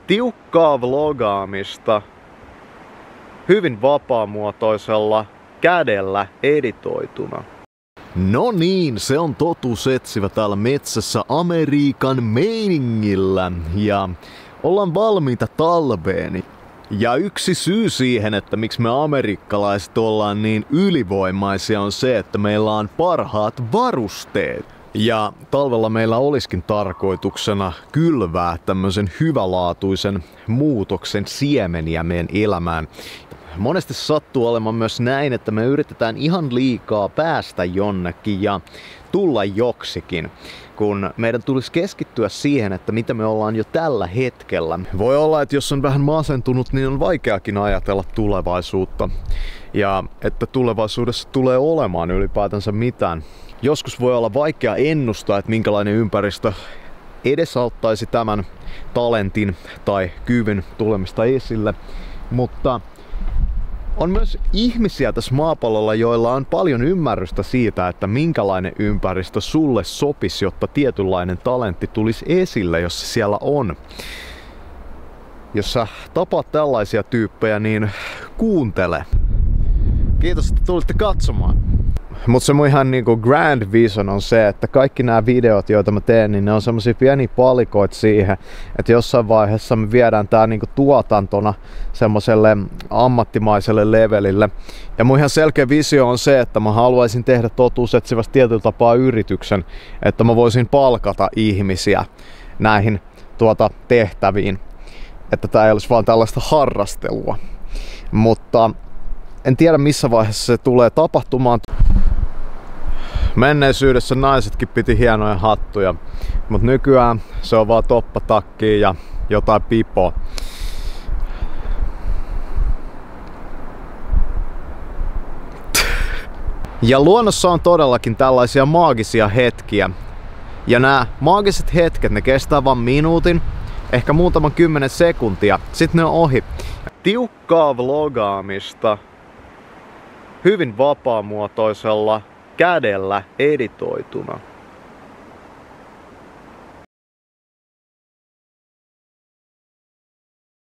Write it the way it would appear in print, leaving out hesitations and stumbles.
tiukkaa vlogaamista hyvin vapaamuotoisella kädellä editoituna. No niin, se on totuusetsivä täällä metsässä Amerikan meiningillä ja ollaan valmiita talveen. Ja yksi syy siihen, että miksi me amerikkalaiset ollaan niin ylivoimaisia on se, että meillä on parhaat varusteet. Ja talvella meillä olisikin tarkoituksena kylvää tämmöisen hyvälaatuisen muutoksen siemeniä meidän elämään. Monesti sattuu olemaan myös näin, että me yritetään ihan liikaa päästä jonnekin ja tulla joksikin, kun meidän tulisi keskittyä siihen, että mitä me ollaan jo tällä hetkellä. Voi olla, että jos on vähän masentunut, niin on vaikeakin ajatella tulevaisuutta ja että tulevaisuudessa tulee olemaan ylipäätänsä mitään. Joskus voi olla vaikea ennustaa, että minkälainen ympäristö edesauttaisi tämän talentin tai kyvyn tulemista esille, mutta on myös ihmisiä tässä maapallolla, joilla on paljon ymmärrystä siitä, että minkälainen ympäristö sulle sopisi, jotta tietynlainen talentti tulisi esille, jos se siellä on. Jos sä tapaat tällaisia tyyppejä, niin kuuntele. Kiitos, että tulitte katsomaan. Mutta se mun ihan niinku grand vision on se, että kaikki nämä videot, joita mä teen, niin ne on semmosia pieniä palikoita siihen, että jossain vaiheessa me viedään tää niinku tuotantona semmoselle ammattimaiselle levelille. Ja mun ihan selkeä visio on se, että mä haluaisin tehdä totuusetsivästä tietyllä tapaa yrityksen, että mä voisin palkata ihmisiä näihin tehtäviin. Että tää ei olisi vaan tällaista harrastelua. Mutta en tiedä missä vaiheessa se tulee tapahtumaan. Menneisyydessä naisetkin piti hienoja hattuja, mutta nykyään se on vaan toppatakkia ja jotain pipoa. Ja luonnossa on todellakin tällaisia maagisia hetkiä. Ja nämä maagiset hetket, ne kestää vain minuutin, ehkä muutaman 10 sekuntia, sitten ne on ohi. Tiukkaa vlogaamista hyvin vapaamuotoisella kädellä editoituna.